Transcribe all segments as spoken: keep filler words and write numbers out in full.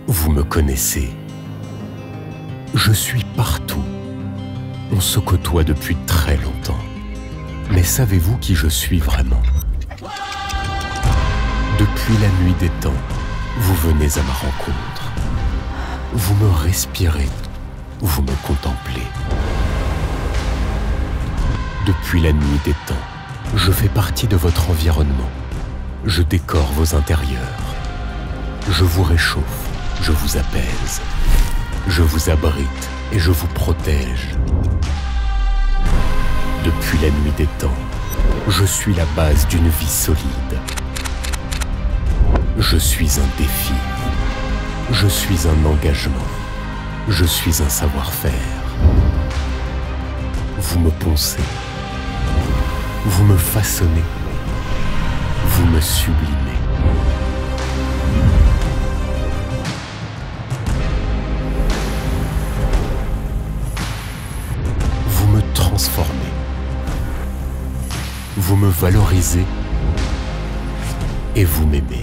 Vous me connaissez. Je suis partout. On se côtoie depuis très longtemps. Mais savez-vous qui je suis vraiment? Depuis la nuit des temps, vous venez à ma rencontre. Vous me respirez, vous me contemplez. Depuis la nuit des temps, je fais partie de votre environnement. Je décore vos intérieurs. Je vous réchauffe, je vous apaise. Je vous abrite et je vous protège. Depuis la nuit des temps, je suis la base d'une vie solide. Je suis un défi. Je suis un engagement. Je suis un savoir-faire. Vous me poncez. Vous me façonnez. Vous me sublimez. Vous me transformez. Vous me valorisez et vous m'aimez.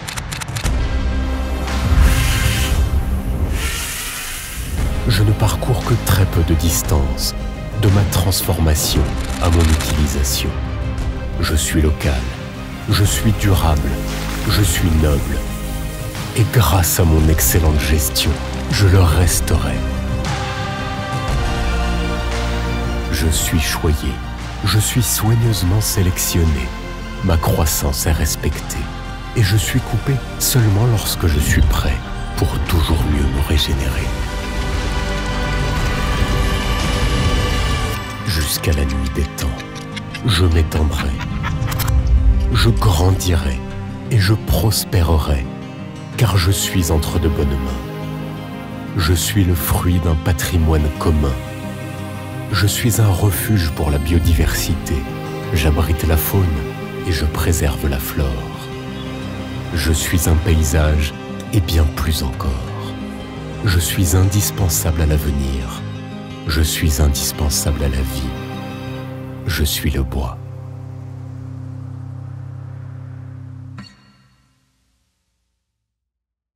Je ne parcours que très peu de distance de ma transformation à mon utilisation. Je suis local, je suis durable, je suis noble. Et grâce à mon excellente gestion, je le resterai. Je suis choyé, je suis soigneusement sélectionné. Ma croissance est respectée. Et je suis coupé seulement lorsque je suis prêt pour toujours mieux me régénérer. Jusqu'à la nuit des temps, je m'étendrai, je grandirai et je prospérerai, car je suis entre de bonnes mains. Je suis le fruit d'un patrimoine commun. Je suis un refuge pour la biodiversité. J'abrite la faune et je préserve la flore. Je suis un paysage et bien plus encore. Je suis indispensable à l'avenir. Je suis indispensable à la vie. Je suis le bois.